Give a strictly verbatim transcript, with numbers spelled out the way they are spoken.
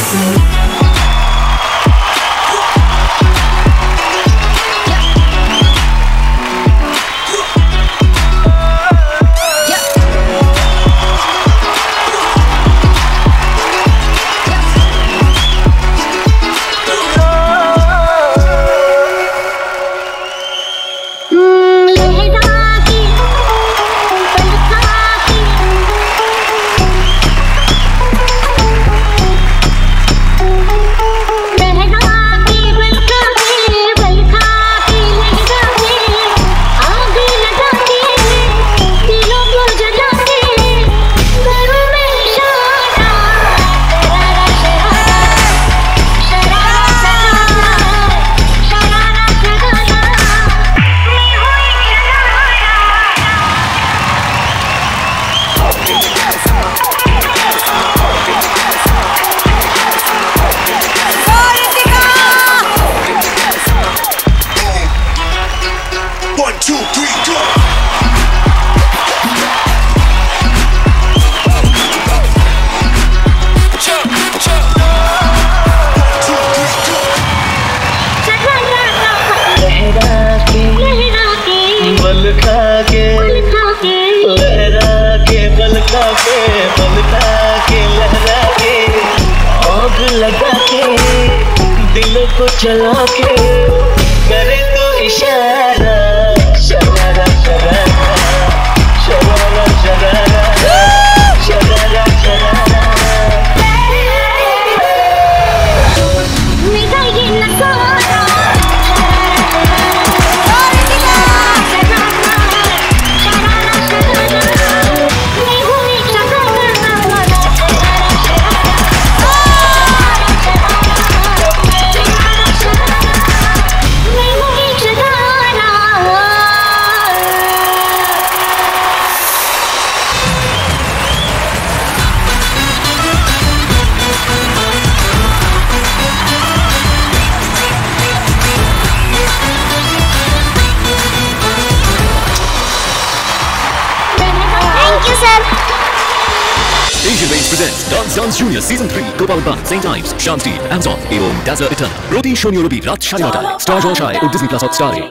चला के करे तो इशारा शरारा शरारा शरारा शरारा शरारा शरारा मेरा ये नजारा Asian Range presents Dance Dance Junior Season three Gopal Ban, Saint Ives, Shanti, Amazon এবং Dazzler Eternal। প্রতি শনি ও রবি রাত সাড়ে নটায় স্টার জলসায় ও ডিজনি প্লাস হটস্টারে।